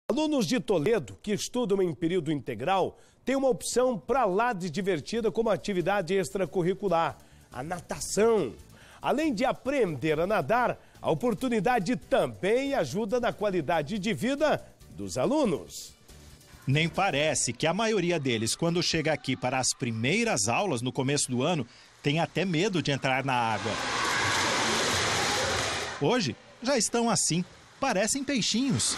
Alunos de Toledo que estudam em período integral têm uma opção para lá de divertida como atividade extracurricular, a natação. Além de aprender a nadar, a oportunidade também ajuda na qualidade de vida dos alunos. Nem parece que a maioria deles, quando chega aqui para as primeiras aulas no começo do ano, tem até medo de entrar na água. Hoje já estão assim, parecem peixinhos.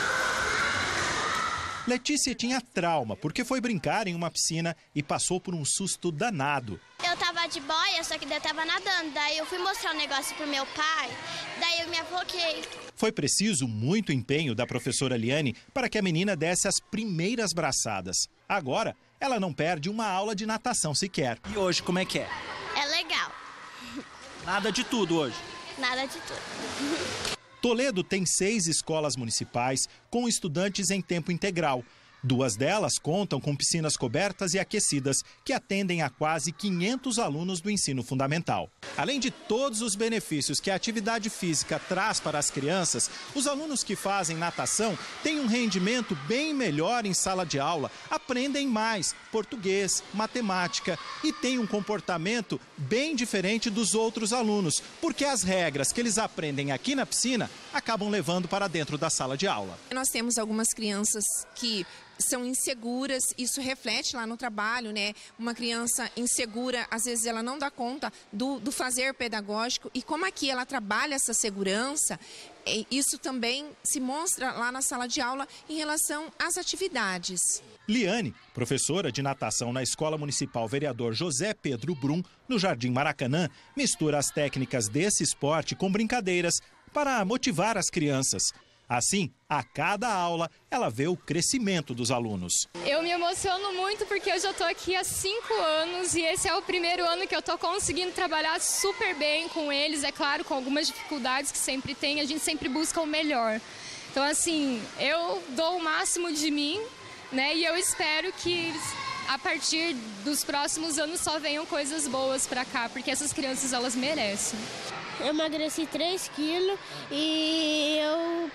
Letícia tinha trauma porque foi brincar em uma piscina e passou por um susto danado. Eu tava de boia, só que daí eu tava nadando. Daí eu fui mostrar um negócio pro meu pai, daí eu me afoguei. Foi preciso muito empenho da professora Liane para que a menina desse as primeiras braçadas. Agora, ela não perde uma aula de natação sequer. E hoje, como é que é? É legal. Nada de tudo hoje? Nada de tudo. Toledo tem 6 escolas municipais com estudantes em tempo integral. 2 delas contam com piscinas cobertas e aquecidas, que atendem a quase 500 alunos do ensino fundamental. Além de todos os benefícios que a atividade física traz para as crianças, os alunos que fazem natação têm um rendimento bem melhor em sala de aula, aprendem mais português, matemática e têm um comportamento bem diferente dos outros alunos, porque as regras que eles aprendem aqui na piscina acabam levando para dentro da sala de aula. Nós temos algumas crianças que são inseguras, isso reflete lá no trabalho, né? Uma criança insegura, às vezes ela não dá conta do fazer pedagógico, e como aqui ela trabalha essa segurança, isso também se mostra lá na sala de aula em relação às atividades. Liane, professora de natação na Escola Municipal Vereador José Pedro Brum, no Jardim Maracanã, mistura as técnicas desse esporte com brincadeiras para motivar as crianças. Assim, a cada aula, ela vê o crescimento dos alunos. Eu me emociono muito porque eu já estou aqui há 5 anos e esse é o primeiro ano que eu estou conseguindo trabalhar super bem com eles. É claro, com algumas dificuldades que sempre tem, a gente sempre busca o melhor. Então, assim, eu dou o máximo de mim, né? E eu espero que a partir dos próximos anos só venham coisas boas para cá, porque essas crianças, elas merecem. Eu emagreci 3 quilos e eu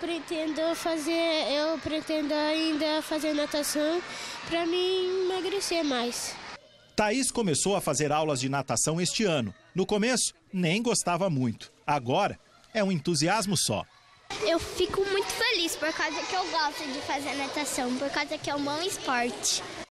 pretendo ainda fazer natação para mim emagrecer mais. Thaís começou a fazer aulas de natação este ano. No começo, nem gostava muito. Agora, é um entusiasmo só. Eu fico muito feliz por causa que eu gosto de fazer natação, por causa que é um bom esporte.